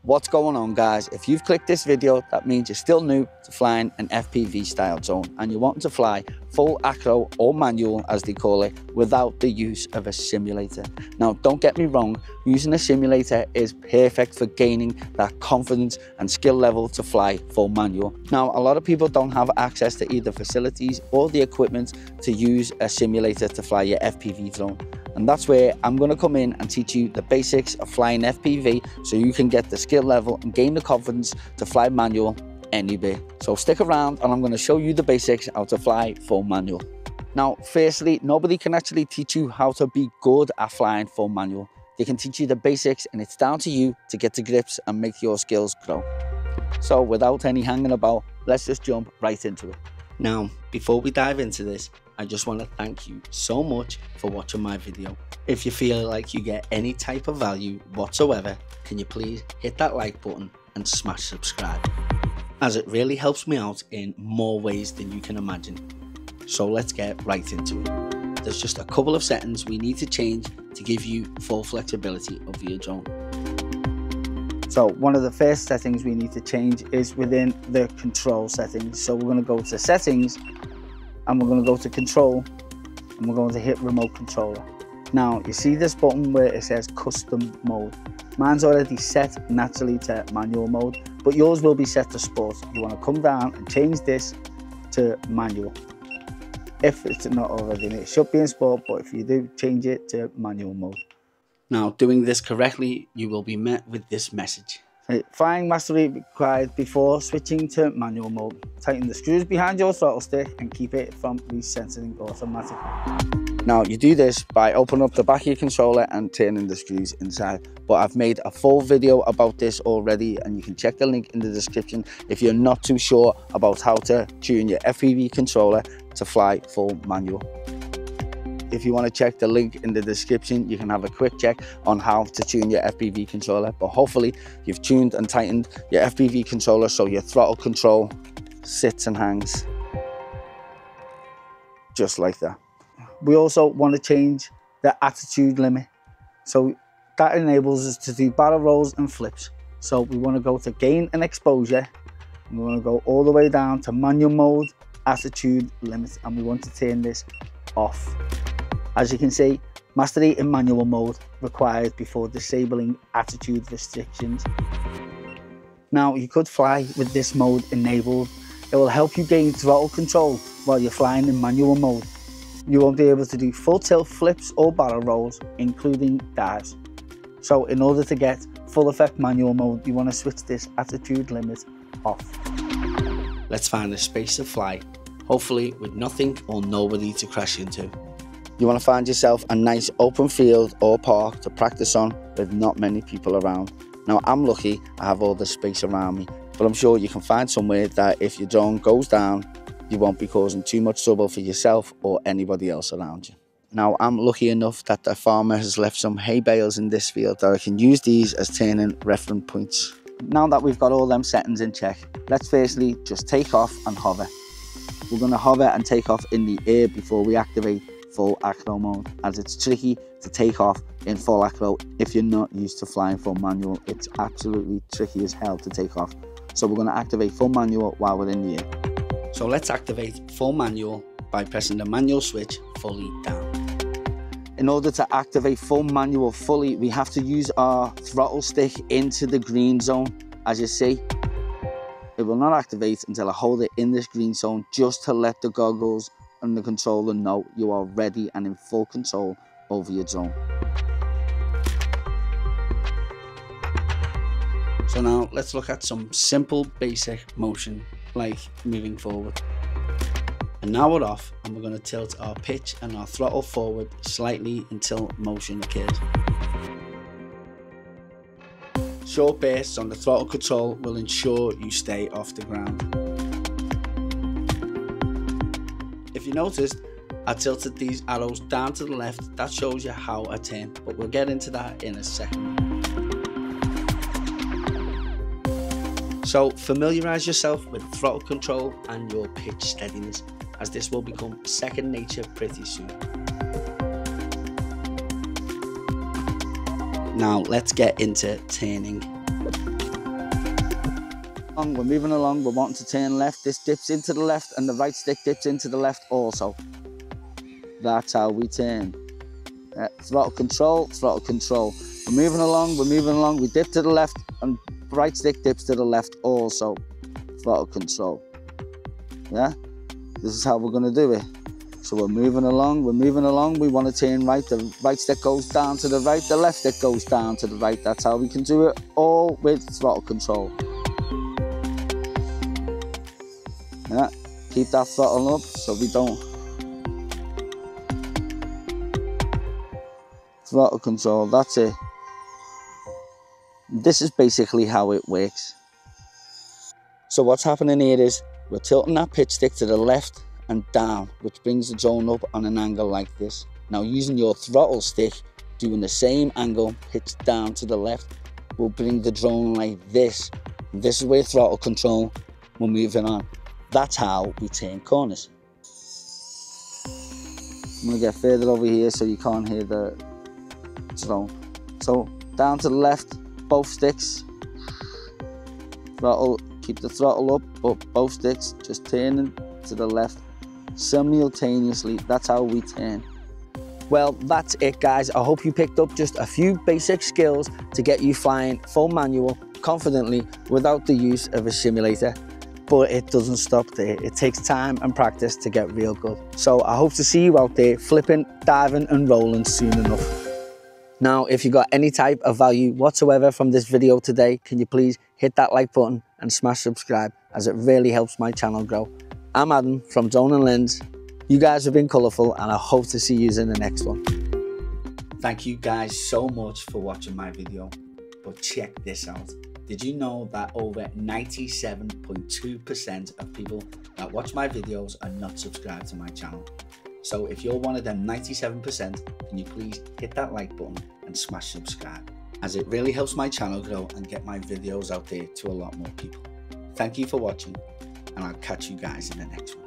What's going on, guys? If you've clicked this video, that means you're still new to flying an FPV style drone and you're wanting to fly full acro or manual, as they call it, without the use of a simulator. Now, don't get me wrong, using a simulator is perfect for gaining that confidence and skill level to fly full manual. Now, a lot of people don't have access to either facilities or the equipment to use a simulator to fly your FPV drone. And that's where I'm going to come in and teach you the basics of flying FPV so you can get the skill level and gain the confidence to fly manual anywhere. So stick around and I'm going to show you the basics how to fly full manual. Now, firstly, nobody can actually teach you how to be good at flying full manual. They can teach you the basics and it's down to you to get the grips and make your skills grow. So without any hanging about, let's just jump right into it. Now, before we dive into this, I just want to thank you so much for watching my video. If you feel like you get any type of value whatsoever, can you please hit that like button and smash subscribe, as it really helps me out in more ways than you can imagine. So let's get right into it. There's just a couple of settings we need to change to give you full flexibility of your drone. So one of the first settings we need to change is within the control settings. So we're going to go to settings and we're going to go to control and we're going to hit remote controller. Now you see this button where it says custom mode. Mine's already set naturally to manual mode, but yours will be set to sport. You want to come down and change this to manual. If it's not already, it should be in sport, but if you do, change it to manual mode. Now, doing this correctly, you will be met with this message. Flying mastery required before switching to manual mode. Tighten the screws behind your throttle stick and keep it from resetting automatically. Now, you do this by opening up the back of your controller and turning the screws inside. But I've made a full video about this already and you can check the link in the description if you're not too sure about how to tune your FPV controller to fly full manual. If you want to check the link in the description, you can have a quick check on how to tune your FPV controller. But hopefully you've tuned and tightened your FPV controller so your throttle control sits and hangs just like that. We also want to change the attitude limit. So that enables us to do barrel rolls and flips. So we want to go to gain and exposure. And we want to go all the way down to manual mode, attitude limit, and we want to turn this off. As you can see, mastery in manual mode required before disabling attitude restrictions. Now, you could fly with this mode enabled. It will help you gain throttle control while you're flying in manual mode. You won't be able to do full tilt flips or barrel rolls, including dives. So in order to get full effect manual mode, you want to switch this attitude limit off. Let's find a space to fly, hopefully with nothing or nobody to crash into. You want to find yourself a nice open field or park to practice on with not many people around. Now, I'm lucky I have all the space around me, but I'm sure you can find somewhere that if your drone goes down, you won't be causing too much trouble for yourself or anybody else around you. Now, I'm lucky enough that the farmer has left some hay bales in this field that I can use these as turning reference points. Now that we've got all them settings in check, let's firstly just take off and hover. We're going to hover and take off in the air before we activate full acro mode, as it's tricky to take off in full acro if you're not used to flying full manual. It's absolutely tricky as hell to take off. So we're going to activate full manual while we're in the air. So let's activate full manual by pressing the manual switch fully down. In order to activate full manual fully, we have to use our throttle stick into the green zone. As you see, it will not activate until I hold it in this green zone, just to let the goggles and the controller know you are ready and in full control over your drone. So now let's look at some simple basic motion like moving forward. And now we're off and we're going to tilt our pitch and our throttle forward slightly until motion occurs. Short bursts on the throttle control will ensure you stay off the ground. If you noticed, I tilted these arrows down to the left. That shows you how I turn, but we'll get into that in a second. So familiarize yourself with throttle control and your pitch steadiness, as this will become second nature pretty soon. Now let's get into turning. We're moving along, we're wanting to turn left. This dips into the left and the right stick dips into the left also. That's how we turn. Throttle control, throttle control. We're moving along, we dip to the left and right stick dips to the left also. Throttle control. Yeah, this is how we're going to do it. So we're moving along, we want to turn right, the right stick goes down to the right, the left stick goes down to the right. That's how we can do it, all with throttle control. Yeah, keep that throttle up so we don't. Throttle control, that's it. This is basically how it works. So what's happening here is we're tilting that pitch stick to the left and down, which brings the drone up on an angle like this. Now using your throttle stick, doing the same angle, pitch down to the left, will bring the drone like this. This is where throttle control, we're moving on. That's how we turn corners. I'm going to get further over here so you can't hear the drone. So down to the left, both sticks, throttle, keep the throttle up, but both sticks just turning to the left simultaneously. That's how we turn. Well, that's it guys. I hope you picked up just a few basic skills to get you flying full manual confidently without the use of a simulator. But it doesn't stop there. It takes time and practice to get real good. So I hope to see you out there flipping, diving and rolling soon enough. Now, if you got any type of value whatsoever from this video today, can you please hit that like button and smash subscribe, as it really helps my channel grow. I'm Adam from Drone and Lens. You guys have been colourful and I hope to see you in the next one. Thank you guys so much for watching my video. But check this out. Did you know that over 97.2% of people that watch my videos are not subscribed to my channel? So if you're one of them 97%, can you please hit that like button and smash subscribe, as it really helps my channel grow and get my videos out there to a lot more people. Thank you for watching, and I'll catch you guys in the next one.